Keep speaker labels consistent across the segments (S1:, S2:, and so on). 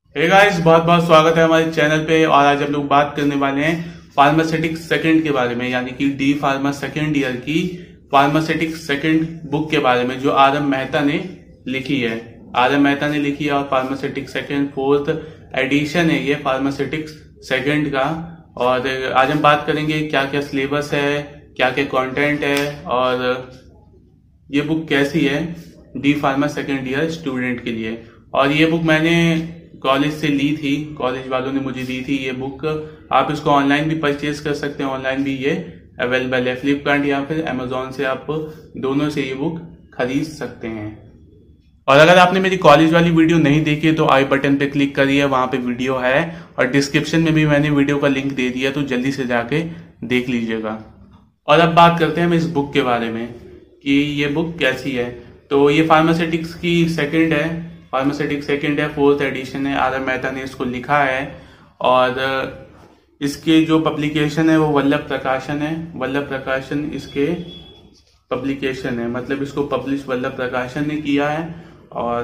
S1: Hey guys, बहुत बहुत स्वागत है हमारे चैनल पे। और आज हम लोग बात करने वाले हैं फार्मास्यूटिक्स सेकंड के बारे में, यानी कि डी फार्मा सेकंड ईयर की फार्मास्यूटिक्स सेकंड बुक के बारे में जो आर एम मेहता ने लिखी है। आर एम मेहता ने लिखी है और फार्मास्यूटिक्स सेकंड 4th एडिशन है ये फार्मास्यूटिक्स सेकंड का। और आज हम बात करेंगे क्या क्या सिलेबस है, क्या क्या कंटेंट है और ये बुक कैसी है D pharma second year student के लिए। और ये बुक मैंने कॉलेज से ली थी, कॉलेज वालों ने मुझे दी थी ये बुक। आप इसको ऑनलाइन भी परचेज कर सकते हैं, ऑनलाइन भी ये अवेलेबल है, फ्लिपकार्ट या फिर अमेजोन से आप दोनों से ये बुक खरीद सकते हैं। और अगर आपने मेरी कॉलेज वाली वीडियो नहीं देखी तो आई बटन पे क्लिक करिए, वहां पे वीडियो है और डिस्क्रिप्शन में भी मैंने वीडियो का लिंक दे दिया, तो जल्दी से जाके देख लीजिएगा। और अब बात करते हैं हम इस बुक के बारे में कि ये बुक कैसी है। तो ये फार्मास्यूटिक्स की सेकंड है, फार्मास्यूटिक्स सेकंड है, 4th एडिशन है। आर एम मेहता ने इसको लिखा है और इसके जो पब्लिकेशन है वो वल्लभ प्रकाशन है। वल्लभ प्रकाशन इसके पब्लिकेशन है, मतलब इसको पब्लिश वल्लभ प्रकाशन ने किया है। और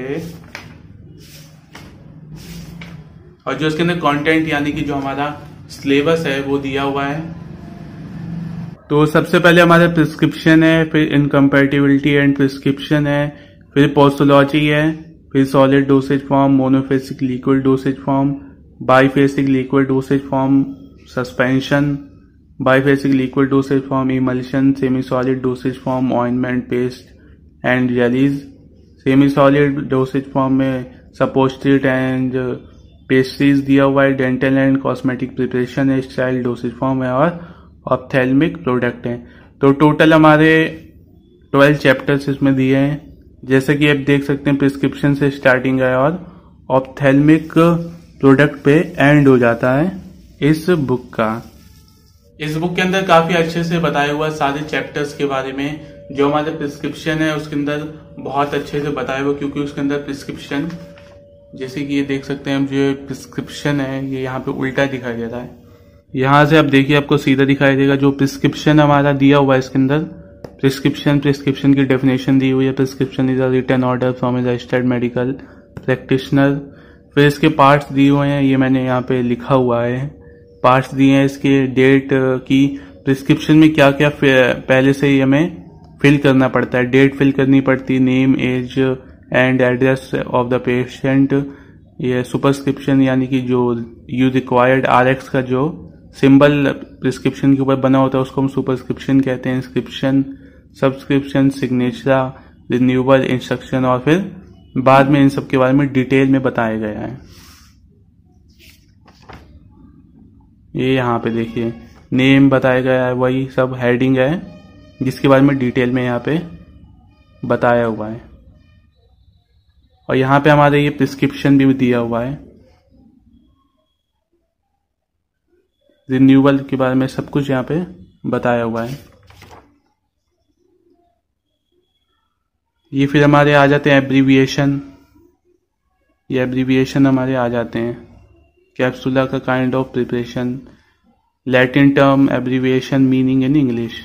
S1: जो इसके अंदर कंटेंट यानी कि जो हमारा सिलेबस है वो दिया हुआ है। तो सबसे पहले हमारा प्रिस्क्रिप्शन है, फिर इनकम्पैटिबिलिटी एंड प्रिस्क्रिप्शन है, फिर पोस्टोलॉजी है, फिर solid dosage form, monophasic liquid dosage form, biphasic liquid dosage form, suspension, biphasic liquid dosage form, emulsion, semi solid dosage form, ointment, paste and jellies. Semi solid dosage form में suppositories and pastilles दिया हुआ है, dental and cosmetic preparation है, sterile dosage form है और ophthalmic product है। तो total हमारे 12 चैप्टर्स इसमें दिए हैं, जैसे कि आप देख सकते हैं। प्रिस्क्रिप्शन से स्टार्टिंग है और ऑप्थेल्मिक प्रोडक्ट पे एंड हो जाता है इस बुक का। इस बुक के अंदर काफी अच्छे से बताया हुआ सारे चैप्टर्स के बारे में। जो हमारा प्रिस्क्रिप्शन है उसके अंदर बहुत अच्छे से बताया हुआ, क्योंकि उसके अंदर प्रिस्क्रिप्शन जैसे कि ये देख सकते हैं हम, जो प्रिस्क्रिप्शन है ये यहाँ पे उल्टा दिखाई दे रहा है। यहाँ से आप देखिए आपको सीधा दिखाई देगा। जो प्रिस्क्रिप्शन हमारा दिया हुआ है इसके अंदर प्रिस्क्रिप्शन की डेफिनेशन दी हुई है। Prescription is a written order from a registered medical practitioner. फिर इसके पार्ट्स दिए हुए हैं, ये मैंने यहाँ पे लिखा हुआ है। पार्ट्स दिए हैं इसके, डेट की प्रिस्क्रिप्शन में क्या क्या पहले से ही हमें फिल करना पड़ता है। डेट फिल करनी पड़ती, name, age and address of the patient. ये सुपरस्क्रिप्शन यानी कि जो यू रिक्वायर्ड RX का जो सिंबल प्रिस्क्रिप्शन के ऊपर बना होता है उसको हम सुपरस्क्रिप्शन कहते हैं। Inscription, subscription, signature, renewal, instruction और फिर बाद में इन सब के बारे में डिटेल में बताया गया है। ये यहाँ पे देखिए नेम बताया गया है, वही सब हेडिंग है जिसके बारे में डिटेल में यहाँ पे बताया हुआ है। और यहाँ पे हमारे ये प्रिस्क्रिप्शन भी दिया हुआ है, रिन्यूअल के बारे में सब कुछ यहाँ पे बताया हुआ है। ये फिर हमारे आ जाते हैं एब्रीविएशन। ये एब्रीविएशन हमारे आ जाते हैं। कैप्सूला का kind of preparation, latin term, abbreviation, meaning in English.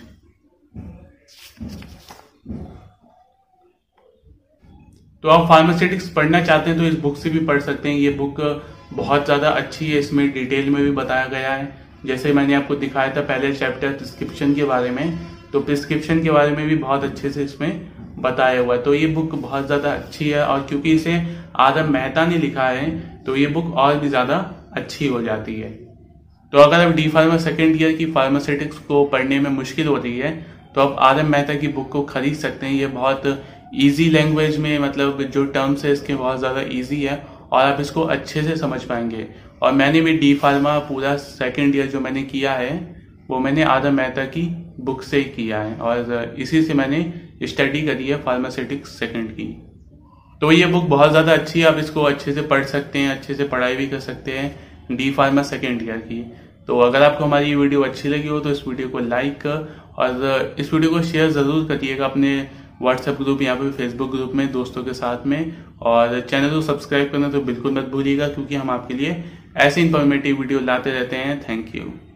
S1: तो आप फार्मास्यूटिक्स पढ़ना चाहते हैं तो इस बुक से भी पढ़ सकते हैं। ये बुक बहुत ज्यादा अच्छी है, इसमें डिटेल में भी बताया गया है। जैसे मैंने आपको दिखाया था पहले चैप्टर प्रिस्क्रिप्शन के बारे में, तो प्रिस्क्रिप्शन के बारे में भी बहुत अच्छे से इसमें बताया हुआ है। तो ये बुक बहुत ज्यादा अच्छी है और क्योंकि इसे आर एम मेहता ने लिखा है तो ये बुक और भी ज्यादा अच्छी हो जाती है। तो अगर आप डी फार्मा सेकेंड ईयर की फार्मास्यूटिक्स को पढ़ने में मुश्किल हो रही है तो आप आर एम मेहता की बुक को खरीद सकते हैं। ये बहुत इजी लैंग्वेज में, मतलब जो टर्म्स है इसके बहुत ज्यादा इजी है और आप इसको अच्छे से समझ पाएंगे। और मैंने भी डी फार्मा पूरा सेकेंड ईयर जो मैंने किया है वो मैंने आर एम मेहता की बुक से ही किया है और इसी से मैंने स्टडी करी है फार्मास्यूटिक्स सेकेंड की। तो ये बुक बहुत ज्यादा अच्छी है, आप इसको अच्छे से पढ़ सकते हैं, अच्छे से पढ़ाई भी कर सकते हैं डी फार्मा सेकेंड ईयर की। तो अगर आपको हमारी ये वीडियो अच्छी लगी हो तो इस वीडियो को लाइक और इस वीडियो को शेयर जरूर करिएगा अपने व्हाट्सएप ग्रुप या फिर फेसबुक ग्रुप में दोस्तों के साथ में। और चैनल को सब्सक्राइब करना तो बिल्कुल मत भूलिएगा, क्योंकि हम आपके लिए ऐसे इंफॉर्मेटिव वीडियो लाते रहते हैं। Thank you.